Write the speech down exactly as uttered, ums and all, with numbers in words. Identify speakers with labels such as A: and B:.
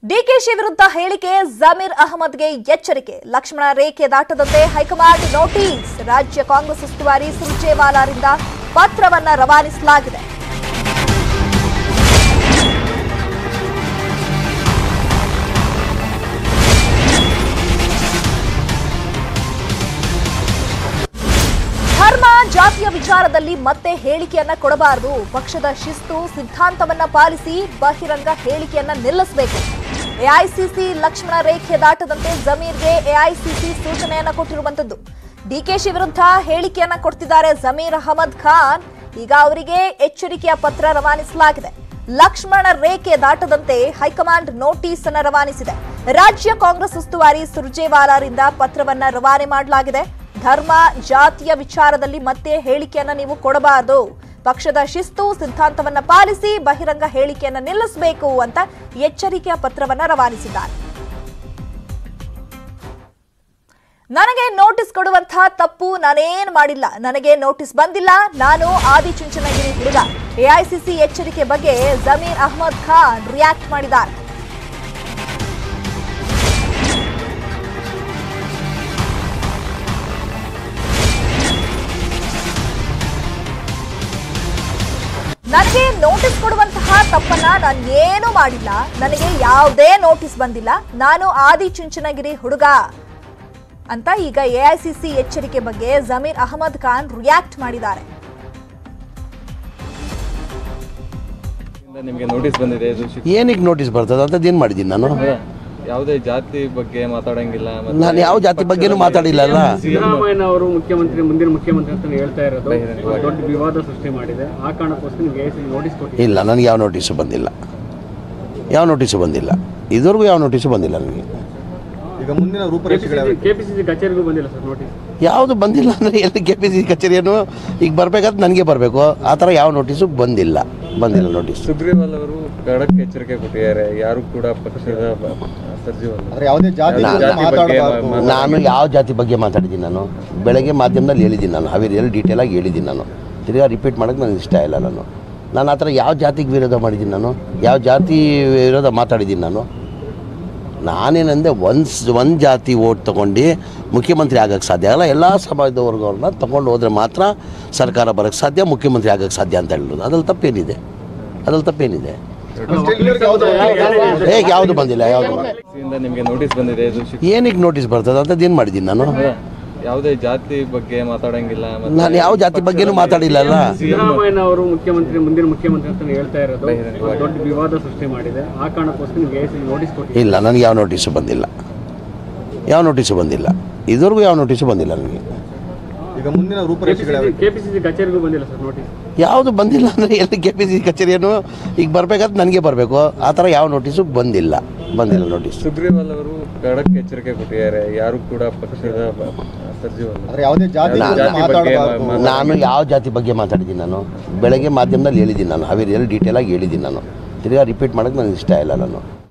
A: ಡಿಕೆಶಿ ವಿರುದ್ಧ ಹೇಳಿಕೆ ಜಮೀರ್ ಅಹಮದ್ಗೆ ಎಚ್ಚರಿಕೆ. ಲಕ್ಷ್ಮಣ ರೇಖೆ ದಾಟದಂತೆ ಹೈಕಮಾಂಡ್ ನೋಟಿಸ್. ರಾಜ್ಯ ಕಾಂಗ್ರೆಸ್ ಉಸ್ತುವಾರಿ ಸುರ್ಜೇವಾಲಾರಿಂದ ಪತ್ರವನ್ನ ರವಾನಿಸಲಾಗಿದೆ. ಧರ್ಮ ಜಾತಿಯ ವಿಚಾರದಲ್ಲಿ ಮತ್ತೆ ಹೇಳಿಕೆಯನ್ನ ಕೊಡಬಾರದು. ಪಕ್ಷದ ಶಿಸ್ತು ಸಿದ್ಧಾಂತವನ್ನ ಪಾಲಿಸಿ ಬಹಿರಂಗ ಹೇಳಿಕೆಯನ್ನ ನಿಲ್ಲಿಸಬೇಕು. ಎಐಸಿಸಿ ಲಕ್ಷ್ಮಣ ರೇಖೆ ದಾಟದಂತೆ ಜಮೀರ್ಗೆ ಎಐಸಿಸಿ ಸೂಚನೆಯನ್ನ ಕೊಟ್ಟಿರುವಂತದ್ದು. ಡಿಕೆಶಿ ವಿರುದ್ಧ ಹೇಳಿಕೆಯನ್ನ ಕೊಡ್ತಿದ್ದಾರೆ ಜಮೀರ್ ಅಹಮದ್ ಖಾನ್. ಈಗ ಅವರಿಗೆ ಎಚ್ಚರಿಕೆಯ ಪತ್ರ ರವಾನಿಸಲಾಗಿದೆ. ಲಕ್ಷ್ಮಣ ರೇಖೆ ದಾಟದಂತೆ ಹೈಕಮಾಂಡ್ ನೋಟಿಸ್ ಅನ್ನ ರವಾನಿಸಿದೆ. ರಾಜ್ಯ ಕಾಂಗ್ರೆಸ್ ಉಸ್ತುವಾರಿ ಸುರ್ಜೇವಾಲಾರಿಂದ ಪತ್ರವನ್ನ ರವಾನೆ ಮಾಡಲಾಗಿದೆ. ಧರ್ಮ ಜಾತಿಯ ವಿಚಾರದಲ್ಲಿ ಮತ್ತೆ ಹೇಳಿಕೆಯನ್ನ ನೀವು ಕೊಡಬಾರದು. ಪಕ್ಷದ ಶಿಸ್ತು ಸಿದ್ಧಾಂತವನ್ನ ಪಾಲಿಸಿ ಬಹಿರಂಗ ಹೇಳಿಕೆಯನ್ನ ನಿಲ್ಲಿಸಬೇಕು ಅಂತ ಎಚ್ಚರಿಕೆಯ ಪತ್ರವನ್ನ ರವಾನಿಸಿದ್ದಾರೆ. ನನಗೆ ನೋಟಿಸ್ ಕೊಡುವಂತಹ ತಪ್ಪು ನಾನೇನ್ ಮಾಡಿಲ್ಲ. ನನಗೆ ನೋಟಿಸ್ ಬಂದಿಲ್ಲ. ನಾನು ಆದಿಚುಂಚನಗಿರಿ ಹುಡುಗ. ಎಐಸಿಸಿ ಎಚ್ಚರಿಕೆ ಬಗ್ಗೆ ಜಮೀರ್ ಅಹಮದ್ ಖಾನ್ ರಿಯಾಕ್ಟ್ ಮಾಡಿದ್ದಾರೆ. ನನಗೆ ನೋಟಿಸ್ ಕೊಡುವಂತಹ ತಪ್ಪನ್ನ ನಾನು ಏನೂ ಮಾಡಿಲ್ಲ. ನನಗೆ ಯಾವುದೇ ನೋಟಿಸ್ ಬಂದಿಲ್ಲ. ನಾನು ಆದಿಚುಂಚನಗಿರಿ ಹುಡುಗ ಅಂತ ಈಗ ಎಐಸಿಸಿ ಎಚ್ಚರಿಕೆ ಬಗ್ಗೆ ಜಮೀರ್ ಅಹಮದ್ ಖಾನ್ ರಿಯಾಕ್ಟ್ ಮಾಡಿದ್ದಾರೆ.
B: ನಿಮಗೆ ನೋಟಿಸ್ ಬಂದಿದೆ?
C: ಏನಕ್ಕೆ ನೋಟಿಸ್ ಬರ್ತದೆ ಅಂತ ಏನ್ ಮಾಡಿದ್ದೀನಿ ನಾನು?
B: ಯಾವುದೇ ಜಾತಿ ಬಗ್ಗೆ ಮಾತಾಡಂಗಿಲ್ಲ.
C: ನಾನು ಯಾವ ಜಾತಿ ಬಗ್ಗೆನೂ ಮಾತಾಡಿಲ್ಲ.
D: ಸಿದ್ದರಾಮಯ್ಯ ಅವರು ಮುಖ್ಯಮಂತ್ರಿ ಮುಂದಿನ ಮುಖ್ಯಮಂತ್ರಿ ಅಂತ ಹೇಳ್ತಾ ಇರೋದು ದೊಡ್ಡ ವಿವಾದ ಸೃಷ್ಟಿ ಮಾಡಿದೆ. ಆ ಕಾರಣಕ್ಕೋಸ್ಕರ ನಿಮಗೆ ನೋಟಿಸ್ ಕೊಟ್ಟಿಲ್ಲ?
C: ಇಲ್ಲ, ನನಗೆ ಯಾವ ನೋಟಿಸು ಬಂದಿಲ್ಲ. ಯಾವ ನೋಟಿಸು ಬಂದಿಲ್ಲ. ಇದುವರೆಗೂ ಯಾವ ನೋಟಿಸು ಬಂದಿಲ್ಲ ನನಗೆ.
D: ಈಗ ಮುಂದಿನ ರೂಪರೇಷೆಗಳು ಕೆಪಿಸಿಸಿ ಕಚೇರಿಗೂ ಬಂದಿಲ್ಲ ಸರ್ ನೋಟಿಸ್?
C: ಯಾವುದು ಬಂದಿಲ್ಲ ಅಂದರೆ ಎಲ್ಲಿ ಕೆ ಪಿ ಸಿ ಸಿ ಕಚೇರಿಯನ್ನು ಈಗ ಬರಬೇಕಾದ್ರೆ ನನಗೆ ಬರಬೇಕು. ಆ ಥರ ಯಾವ ನೋಟಿಸು ಬಂದಿಲ್ಲ. ಬಂದಿಲ್ಲ ನೋಟಿಸ್.
B: ಸುಗ್ರೀವಾಲ್ ಅವರು ಖಡಕ್ ಎಚ್ಚರಿಕೆ ಕೊಟ್ಟಿದ್ದಾರೆ. ಯಾರು ಕೂಡ ಪಕ್ಷದ
C: ನಾನು ಯಾವ ಜಾತಿ ಬಗ್ಗೆ ಮಾತಾಡಿದ್ದೀನಿ? ನಾನು ಬೆಳಗ್ಗೆ ಮಾಧ್ಯಮದಲ್ಲಿ ಹೇಳಿದ್ದೀನಿ. ನಾನು ಹಾವೇರಿಯಲ್ಲಿ ಡೀಟೇಲಾಗಿ ಹೇಳಿದ್ದೀನಿ. ನಾನು ತಿರ್ಗಾ ರಿಪೀಟ್ ಮಾಡೋಕ್ಕೆ ನನಗೆ ಇಷ್ಟ ಇಲ್ಲ. ನಾನು ನಾನು ಆ ಥರ ಯಾವ ಜಾತಿಗೆ ವಿರೋಧ ಮಾಡಿದ್ದೀನಿ? ನಾನು ಯಾವ ಜಾತಿ ವಿರೋಧ ಮಾತಾಡಿದ್ದೀನಿ? ನಾನು ನಾನೇನಂದೆ ಒಂದು ಒಂದು ಜಾತಿ ಓಟ್ ತೊಗೊಂಡು ಮುಖ್ಯಮಂತ್ರಿ ಆಗೋಕ್ಕೆ ಸಾಧ್ಯ ಆಗಲ್ಲ. ಎಲ್ಲ ಸಮಾಜದ ವರ್ಗವ್ರನ್ನ ತೊಗೊಂಡು ಹೋದರೆ ಮಾತ್ರ ಸರ್ಕಾರ ಬರೋಕ್ಕೆ ಸಾಧ್ಯ, ಮುಖ್ಯಮಂತ್ರಿ ಆಗೋಕ್ಕೆ ಸಾಧ್ಯ ಅಂತ ಹೇಳೋದು. ಅದ್ರಲ್ಲಿ ತಪ್ಪೇನಿದೆ? ಅದ್ರಲ್ಲಿ ತಪ್ಪೇನಿದೆ? ಹೇಗೆ ಯಾವುದು ಬಂದಿಲ್ಲ? ಯಾವುದು
B: ನಿಮಗೆ ನೋಟಿಸ್ ಬಂದಿದೆ?
C: ಏನಕ್ಕೆ ನೋಟಿಸ್ ಬರ್ತದೆ ಅಂತ ಏನು ಮಾಡಿದ್ದೀನಿ ನಾನು?
B: ಯಾವುದೇ ಜಾತಿ ಬಗ್ಗೆ ಮಾತಾಡಂಗಿಲ್ಲ.
C: ನಾನು ಯಾವ ಜಾತಿ ಬಗ್ಗೆನೂ ಮಾತಾಡಿಲ್ಲ.
D: ಸಿದ್ದರಾಮಯ್ಯ ಅವರು ಮುಖ್ಯಮಂತ್ರಿ ಮುಂದಿನ ಮುಖ್ಯಮಂತ್ರಿ ಅಂತ ಹೇಳ್ತಾ ಇರೋದು ದೊಡ್ಡ ವಿವಾದ ಸೃಷ್ಟಿ ಮಾಡಿದೆ. ಆ ಕಾರಣಕ್ಕೋಸ್ಕರ ನಿಮಗೆ ನೋಟಿಸ್ ಕೊಟ್ಟಿಲ್ಲ?
C: ಇಲ್ಲ, ನನಗೆ ಯಾವ ನೋಟಿಸು ಬಂದಿಲ್ಲ. ಯಾವ ನೋಟಿಸು ಬಂದಿಲ್ಲ. ಇದುವರೆಗೂ ಯಾವ ನೋಟಿಸು ಬಂದಿಲ್ಲ ನನಗೆ.
D: ಈಗ ಮುಂದಿನ ರೂಪರೇಷೆಗಳು ಕೆಪಿಸಿಸಿ ಕಚೇರಿಗೂ ಬಂದಿಲ್ಲ ಸರ್ ನೋಟಿಸ್?
C: ಯಾವುದು ಬಂದಿಲ್ಲ ಅಂದರೆ ಎಲ್ಲಿ ಕೆ ಪಿ ಸಿ ಸಿ ಕಚೇರಿಯನ್ನು ಈಗ ಬರಬೇಕಾದ್ರೆ ನನಗೆ ಬರಬೇಕು. ಆ ಥರ ಯಾವ ನೋಟಿಸು ಬಂದಿಲ್ಲ. ಬಂದಿಲ್ಲ ನೋಟಿಸ್.
B: ಸುಗ್ರೀವಾಲ್ ಅವರು ಖಡಕ್ ಎಚ್ಚರಿಕೆ ಕೊಟ್ಟಿದ್ದಾರೆ. ಯಾರು ಕೂಡ ಪಕ್ಷದ
C: ನಾನು ಯಾವ ಜಾತಿ ಬಗ್ಗೆ ಮಾತಾಡಿದ್ದೀನಿ? ನಾನು ಬೆಳಗ್ಗೆ ಮಾಧ್ಯಮದಲ್ಲಿ ಹೇಳಿದ್ದೀನಿ. ನಾನು ಹಾವೇರಿಯಲ್ಲಿ ಡೀಟೇಲಾಗಿ ಹೇಳಿದ್ದೀನಿ. ನಾನು ತಿರ್ಗಾ ರಿಪೀಟ್ ಮಾಡೋಕ್ಕೆ ನನಗೆ ಇಷ್ಟ ಇಲ್ಲ. ನಾನು